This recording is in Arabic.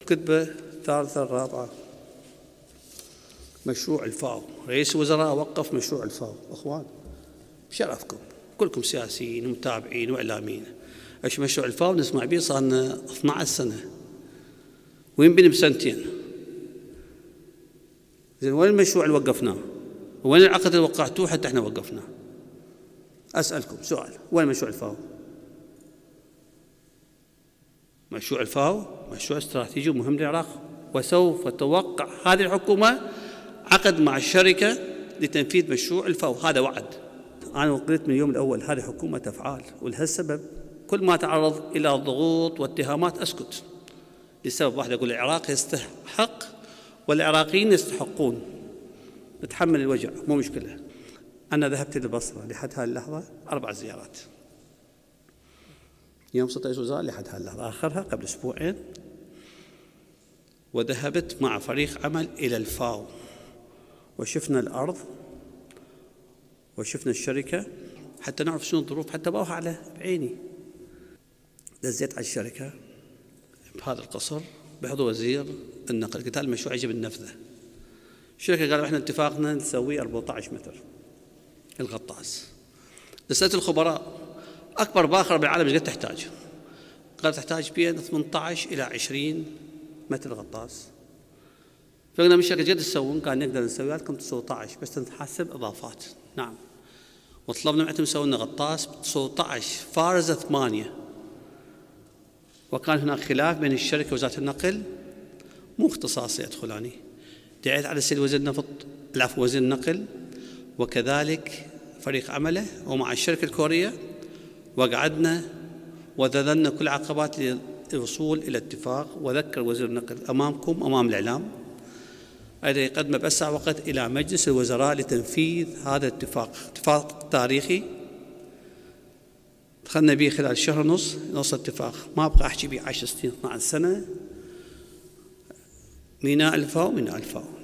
الكتبة الثالثة الرابعة، مشروع الفاو. رئيس الوزراء وقف مشروع الفاو. أخوان بشرفكم كلكم سياسيين ومتابعين وإعلاميين، ايش مشروع الفاو نسمع به صار لنا 12 سنة وينبني بسنتين. زين وين المشروع اللي وقفناه؟ وين العقد اللي وقعتوه حتى احنا وقفناه؟ أسألكم سؤال، وين مشروع الفاو؟ مشروع الفاو مشروع استراتيجي مهم للعراق، وسوف توقع هذه الحكومة عقد مع الشركة لتنفيذ مشروع الفاو. هذا وعد. أنا قلت من اليوم الأول هذه حكومة أفعال، ولهالسبب كل ما تعرض إلى ضغوط واتهامات أسكت، لسبب واحد، أقول العراق يستحق والعراقيين يستحقون. نتحمل الوجع مو مشكلة. أنا ذهبت للبصرة لحد هذه اللحظة 4 زيارات، يوم صرت رئيس وزراء لحد هذه اللحظة، آخرها قبل أسبوعين، وذهبت مع فريق عمل إلى الفاو وشفنا الأرض وشفنا الشركة حتى نعرف شنو الظروف، حتى بروح على بعيني. دزيت على الشركة بهذا القصر بحضور وزير النقل، قلت هذا المشروع يجب النفذه. الشركة قالوا احنا اتفاقنا نسوي 14 متر الغطاس. سألت الخبراء أكبر باخرة بالعالم ايش قد تحتاج؟ قال تحتاج بين 18 إلى 20 متر غطاس. فقلنا من الشركة قد تسوون؟ كان نقدر نسوي لكم 19 بس نحسب إضافات. نعم، وطلبنا منهم يسوون لنا غطاس 19 فارزة 8. وكان هناك خلاف بين الشركة ووزارة النقل، مو اختصاصي أدخلاني. دعيت على السيد وزير النفط، العفو وزير النقل، وكذلك فريق عمله ومع الشركة الكورية، وقعدنا وذللنا كل عقبات للوصول إلى اتفاق. وذكر وزير النقل أمامكم أمام الإعلام أيضا يقدم بأسرع وقت إلى مجلس الوزراء لتنفيذ هذا الاتفاق، اتفاق تاريخي دخلنا به خلال شهر ونص نوصل اتفاق. ما أبقى أحكي به 10 سنين 12 سنة. ميناء الفاو ميناء الفاو.